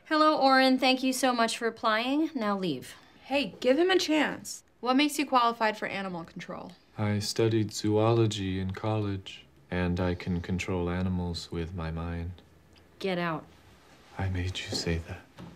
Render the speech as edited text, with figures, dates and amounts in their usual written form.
Hello, Oren. Thank you so much for applying. Now leave. Hey, give him a chance. What makes you qualified for animal control? I studied zoology in college, and I can control animals with my mind. Get out. I made you say that.